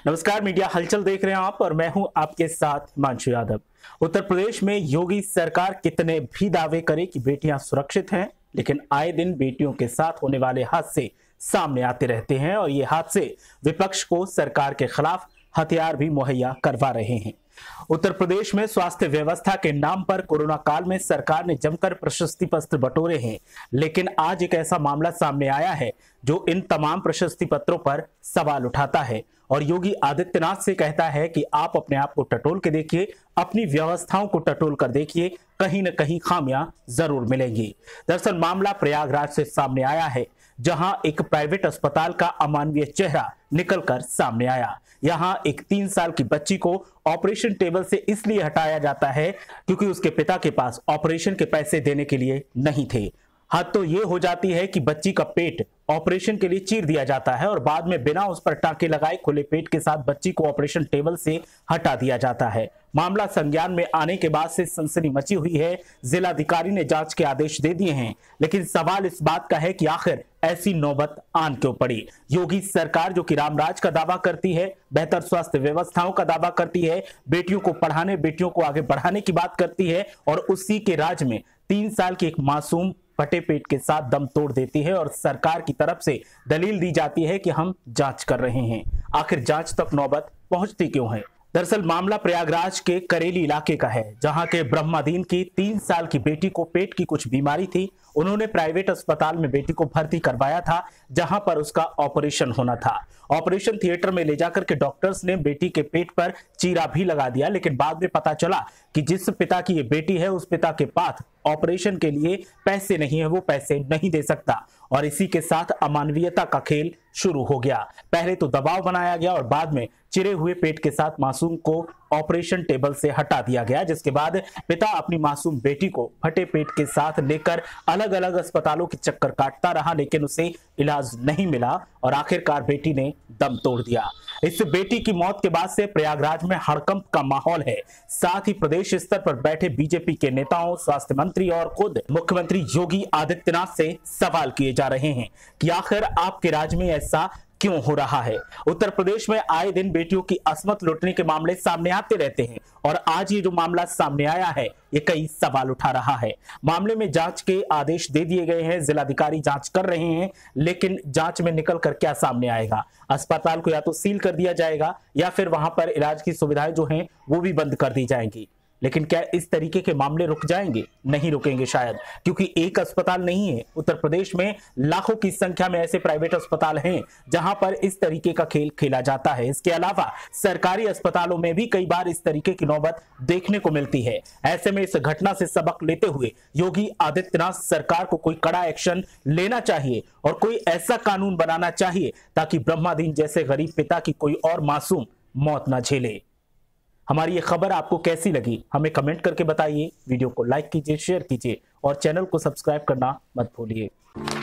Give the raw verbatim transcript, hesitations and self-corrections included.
नमस्कार, मीडिया हलचल देख रहे हैं आप और मैं हूं आपके साथ हिमांशु यादव। उत्तर प्रदेश में योगी सरकार कितने भी दावे करे कि बेटियां सुरक्षित हैं, लेकिन आए दिन बेटियों के साथ होने वाले हादसे सामने आते रहते हैं और ये हादसे विपक्ष को सरकार के खिलाफ हथियार भी मुहैया करवा रहे हैं। उत्तर प्रदेश में स्वास्थ्य व्यवस्था के नाम पर कोरोना काल में सरकार ने जमकर प्रशस्ति पत्र बटोरे हैं, लेकिन आज एक ऐसा मामला सामने आया है जो इन तमाम प्रशस्ति पत्रों पर सवाल उठाता है और योगी आदित्यनाथ से कहता है कि आप अपने आप को टटोल के देखिए, अपनी व्यवस्थाओं को टटोल कर देखिए, कहीं न कहीं खामियां जरूर मिलेंगी। दरअसल मामला प्रयागराज से सामने आया है, जहां एक प्राइवेट अस्पताल का अमानवीय चेहरा निकलकर सामने आया। यहां एक तीन साल की बच्ची को ऑपरेशन टेबल से इसलिए हटाया जाता है क्योंकि उसके पिता के पास ऑपरेशन के पैसे देने के लिए नहीं थे। हद तो ये हो जाती है कि बच्ची का पेट ऑपरेशन के लिए चीर दिया जाता है और बाद में बिना उस पर टांके लगाए खुले पेट के साथ बच्ची को ऑपरेशन टेबल से हटा दिया जाता है। मामला संज्ञान में आने के बाद से सनसनी मची हुई है। जिलाधिकारी ने जांच के आदेश दे दिए हैं, लेकिन सवाल इस बात का है कि आखिर ऐसी नौबत आन क्यों पड़ी। योगी सरकार जो कि रामराज का दावा करती है, बेहतर स्वास्थ्य व्यवस्थाओं का दावा करती है, बेटियों को पढ़ाने, बेटियों को आगे बढ़ाने की बात करती है और उसी के राज में तीन साल की एक मासूम फटे पेट के साथ दम तोड़ देती है और सरकार की तरफ से दलील दी जाती है कि हम जांच कर रहे हैं। आखिर जांच तक नौबत पहुंचती क्यों है? दरअसल मामला प्रयागराज के करेली इलाके का है, जहां के ब्रह्मादीन की तीन साल की बेटी को पेट की कुछ बीमारी थी। उन्होंने प्राइवेट अस्पताल में बेटी को भर्ती करवाया था, जहां पर उसका ऑपरेशन होना था। ऑपरेशन थिएटर में ले जाकर के डॉक्टर्स ने बेटी के पेट पर चीरा भी लगा दिया, लेकिन बाद में पता चला कि जिस पिता की ये बेटी है, उस पिता के पास ऑपरेशन के लिए पैसे नहीं है, वो पैसे नहीं दे सकता और इसी के साथ अमानवीयता का खेल शुरू हो गया। पहले तो दबाव बनाया गया और बाद में चिरे हुए पेट के साथ मासूम को ऑपरेशन टेबल से हटा दिया गया, जिसके बाद पिता अपनी मासूम बेटी को फटे पेट के साथ लेकर अलग अलग अस्पतालों के चक्कर काटता रहा, लेकिन उसे इलाज नहीं मिला और आखिरकार बेटी ने दम तोड़ दिया। इस बेटी की मौत के बाद से प्रयागराज में हड़कंप का माहौल है। साथ ही प्रदेश स्तर पर बैठे बीजेपी के नेताओं, स्वास्थ्य मंत्री और खुद मुख्यमंत्री योगी आदित्यनाथ से सवाल किए जा रहे हैं कि आखिर आपके राज्य में ऐसा क्यों हो रहा है। उत्तर प्रदेश में आए दिन बेटियों की असमत लुटने के मामले सामने आते रहते हैं और आज ये जो मामला सामने आया है, ये कई सवाल उठा रहा है। मामले में जांच के आदेश दे दिए गए हैं, जिलाधिकारी जांच कर रहे हैं, लेकिन जांच में निकल कर क्या सामने आएगा? अस्पताल को या तो सील कर दिया जाएगा या फिर वहां पर इलाज की सुविधाएं जो हैं वो भी बंद कर दी जाएंगी। लेकिन क्या इस तरीके के मामले रुक जाएंगे? नहीं रुकेंगे शायद, क्योंकि एक अस्पताल नहीं है। उत्तर प्रदेश में लाखों की संख्या में ऐसे प्राइवेट अस्पताल हैं जहां पर इस तरीके का खेल खेला जाता है। इसके अलावा सरकारी अस्पतालों में भी कई बार इस तरीके की नौबत देखने को मिलती है। ऐसे में इस घटना से सबक लेते हुए योगी आदित्यनाथ सरकार को कोई कड़ा एक्शन लेना चाहिए और कोई ऐसा कानून बनाना चाहिए ताकि ब्रह्मादीन जैसे गरीब पिता की कोई और मासूम मौत न झेले। हमारी ये खबर आपको कैसी लगी हमें कमेंट करके बताइए। वीडियो को लाइक कीजिए, शेयर कीजिए और चैनल को सब्सक्राइब करना मत भूलिए।